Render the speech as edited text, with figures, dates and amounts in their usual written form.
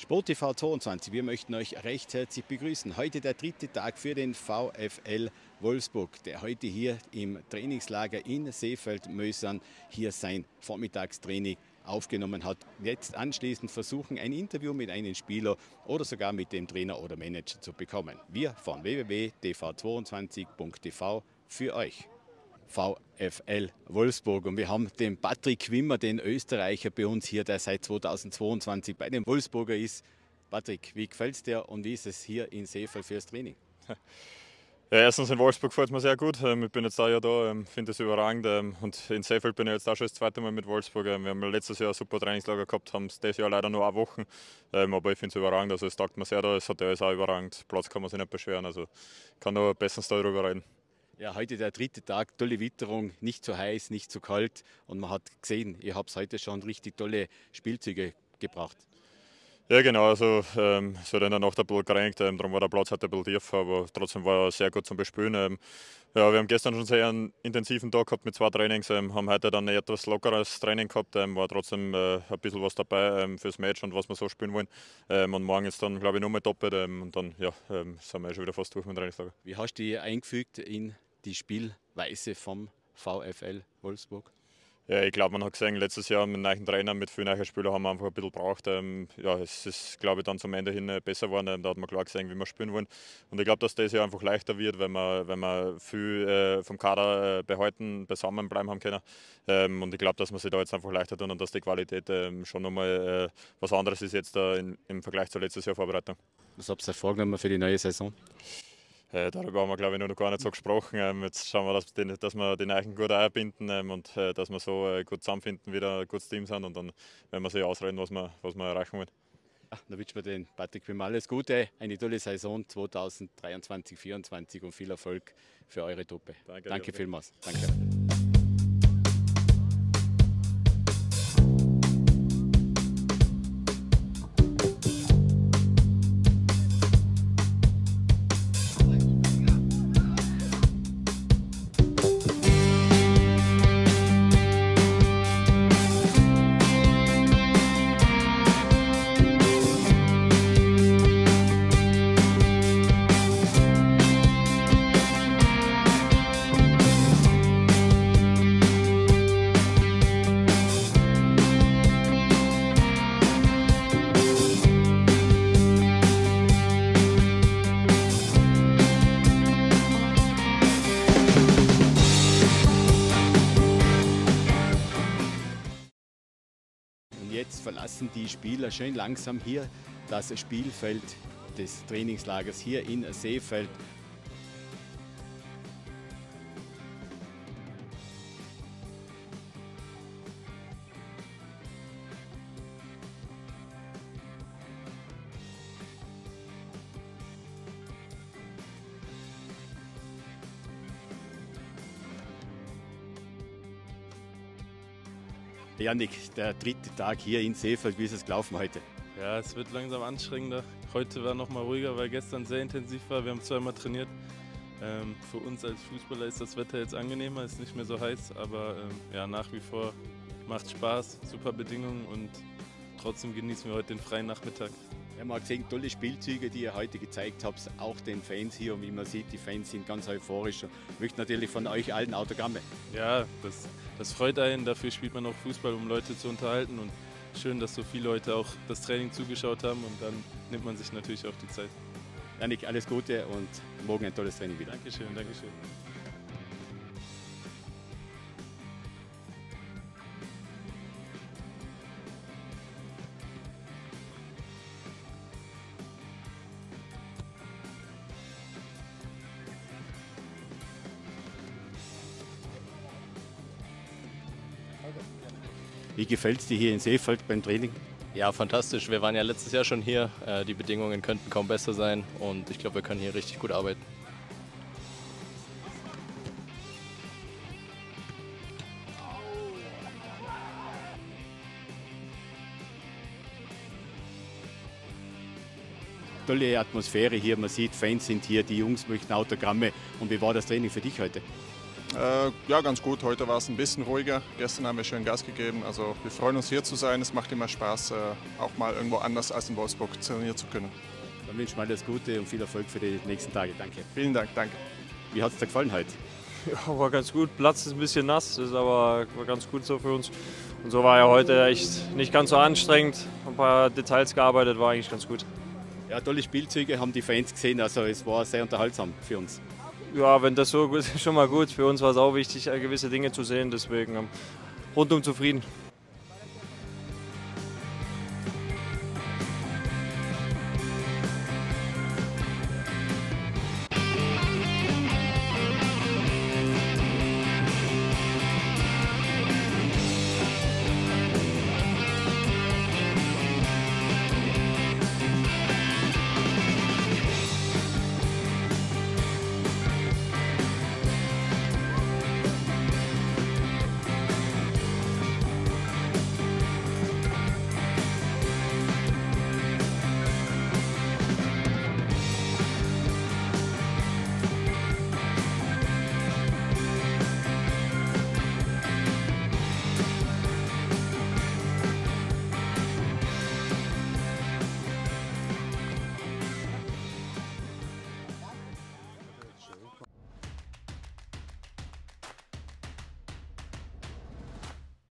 SportTV 22, wir möchten euch recht herzlich begrüßen. Heute der dritte Tag für den VfL Wolfsburg, der heute hier im Trainingslager in Seefeld-Mösern hier sein Vormittagstraining aufgenommen hat. Jetzt anschließend versuchen, ein Interview mit einem Spieler oder sogar mit dem Trainer oder Manager zu bekommen. Wir von www.tv22.tv für euch. VfL Wolfsburg. Und wir haben den Patrick Wimmer, den Österreicher bei uns hier, der seit 2022 bei den Wolfsburger ist. Patrick, wie gefällt es dir und wie ist es hier in Seefeld fürs Training? Ja, erstens in Wolfsburg gefällt es mir sehr gut. Ich bin jetzt ein Jahr da, finde es überragend. Und in Seefeld bin ich jetzt auch schon das zweite Mal mit Wolfsburg. Wir haben letztes Jahr ein super Trainingslager gehabt, haben es dieses Jahr leider nur 1 Woche. Aber ich finde es überragend. Also es taugt mir sehr da, das Hotel ist auch überragend. Platz kann man sich nicht beschweren. Also ich kann nur bestens darüber reden. Ja, heute der dritte Tag, tolle Witterung, nicht zu heiß, nicht zu kalt. Und man hat gesehen, ihr habt heute schon richtig tolle Spielzüge gebracht. Ja genau, also es hat in der Nacht ein bisschen geregnet, darum war der Platz heute ein bisschen tief, aber trotzdem war er sehr gut zum Bespielen. Ja, wir haben gestern schon sehr einen intensiven Tag gehabt mit 2 Trainings, haben heute dann ein etwas lockeres Training gehabt, war trotzdem ein bisschen was dabei fürs Match und was wir so spielen wollen. Und morgen ist dann, glaube ich, nur mal doppelt und dann ja, sind wir schon wieder fast durch mit dem Trainingslager. Wie hast du dich eingefügt in die Spielweise vom VfL Wolfsburg? Ja, ich glaube, man hat gesehen, letztes Jahr mit einem neuen Trainer, mit vielen neuen Spielern haben wir einfach ein bisschen gebraucht. Ja, es ist, glaube ich, dann zum Ende hin besser geworden. Da hat man klar gesehen, wie wir spielen wollen. Und ich glaube, dass das Jahr einfach leichter wird, wenn wir viel vom Kader behalten, beisammenbleiben haben können. Und ich glaube, dass man sich da jetzt einfach leichter tun und dass die Qualität schon nochmal was anderes ist jetzt im Vergleich zur letztes Jahr Vorbereitung. Was habt ihr vorgenommen für die neue Saison? Darüber haben wir, glaube ich, noch gar nicht so gesprochen. Jetzt schauen wir, dass wir die Neuen gut einbinden und dass wir so gut zusammenfinden, wieder ein gutes Team sind und dann werden wir sich ausreden, was wir erreichen wollen. Ja, dann wünschen wir den Patrick Wimmer alles Gute, eine tolle Saison 2023-2024 und viel Erfolg für eure Truppe. Danke vielmals. Danke. Jetzt verlassen die Spieler schön langsam hier das Spielfeld des Trainingslagers hier in Seefeld. Jannik, der dritte Tag hier in Seefeld, wie ist es gelaufen heute? Ja, es wird langsam anstrengender. Heute war noch mal ruhiger, weil gestern sehr intensiv war. Wir haben zweimal trainiert. Für uns als Fußballer ist das Wetter jetzt angenehmer, ist nicht mehr so heiß, aber ja, nach wie vor macht Spaß, super Bedingungen und trotzdem genießen wir heute den freien Nachmittag. Wir haben auch gesehen, tolle Spielzüge, die ihr heute gezeigt habt, auch den Fans hier. Und wie man sieht, die Fans sind ganz euphorisch und möchten natürlich von euch allen Autogramme. Ja, das freut einen. Dafür spielt man auch Fußball, um Leute zu unterhalten. Und schön, dass so viele Leute auch das Training zugeschaut haben. Und dann nimmt man sich natürlich auch die Zeit. Jannik, alles Gute und morgen ein tolles Training wieder. Dankeschön, Dankeschön. Wie gefällt es dir hier in Seefeld beim Training? Ja, fantastisch. Wir waren ja letztes Jahr schon hier. Die Bedingungen könnten kaum besser sein und ich glaube, wir können hier richtig gut arbeiten. Tolle Atmosphäre hier, man sieht, Fans sind hier, die Jungs möchten Autogramme. Und wie war das Training für dich heute? Ja, ganz gut. Heute war es ein bisschen ruhiger. Gestern haben wir schön Gas gegeben. Also wir freuen uns, hier zu sein. Es macht immer Spaß, auch mal irgendwo anders als in Wolfsburg trainieren zu können. Dann wünschen wir alles Gute und viel Erfolg für die nächsten Tage. Danke. Vielen Dank, danke. Wie hat es dir gefallen heute? Ja, war ganz gut. Platz ist ein bisschen nass, ist aber war ganz gut so für uns. Und so war ja heute echt nicht ganz so anstrengend. Ein paar Details gearbeitet, war eigentlich ganz gut. Ja, tolle Spielzüge haben die Fans gesehen, also es war sehr unterhaltsam für uns. Ja, wenn das so gut ist, schon mal gut. Für uns war es auch wichtig, gewisse Dinge zu sehen, deswegen rundum zufrieden.